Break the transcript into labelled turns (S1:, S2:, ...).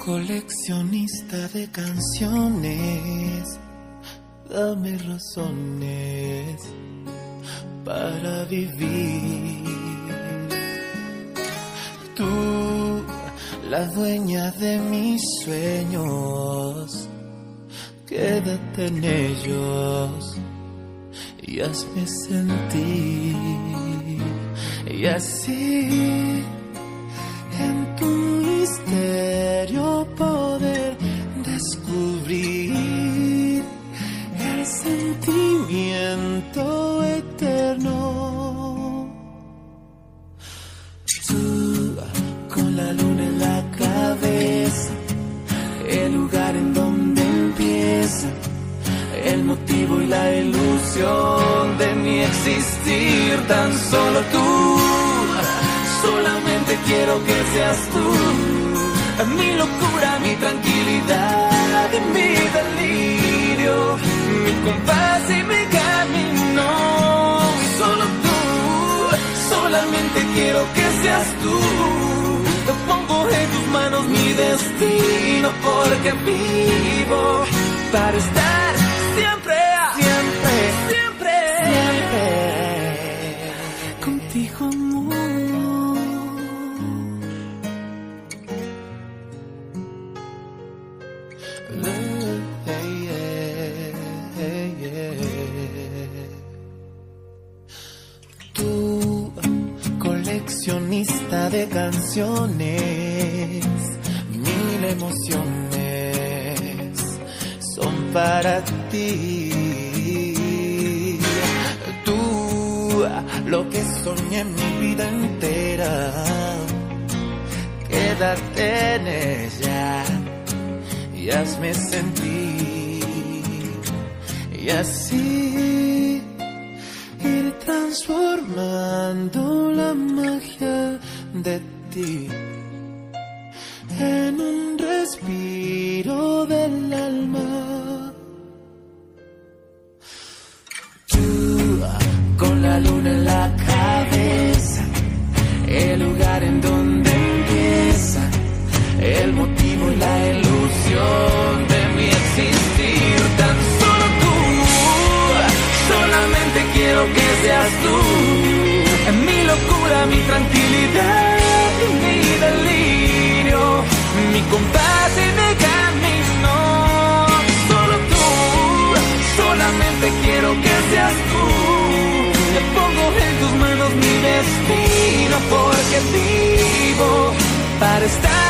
S1: Coleccionista de canciones, dame razones para vivir. Tú, la dueña de mis sueños, quédate en ellos y hazme sentir. Y así, en tu misterio poder descubrir el sentimiento eterno. Tú, con la luna en la cabeza, el lugar en donde empieza el motivo y la ilusión de mi existir. Tan solo tú, solamente quiero que seas tú, mi locura, mi tranquilidad y mi delirio, mi compás y mi camino. Solo tú, solamente quiero que seas tú. Te pongo en tus manos mi destino, porque vivo para estar siempre, siempre, siempre, siempre contigo, amor. Tú, coleccionista de canciones, mil emociones son para ti. Tú, lo que soñé mi vida entera, quédate en ella y hazme sentir. Y así ir transformando la magia de ti en un respiro del alma. Tú, con la luna en la cabeza, el lugar en donde empieza el motivo y la ilusión de mi existir. Tan solo tú, solamente quiero que seas tú, mi locura, mi tranquilidad y mi delirio, mi compás y mi camino. Solo tú, solamente quiero que seas tú. Te pongo en tus manos mi destino, porque vivo para estar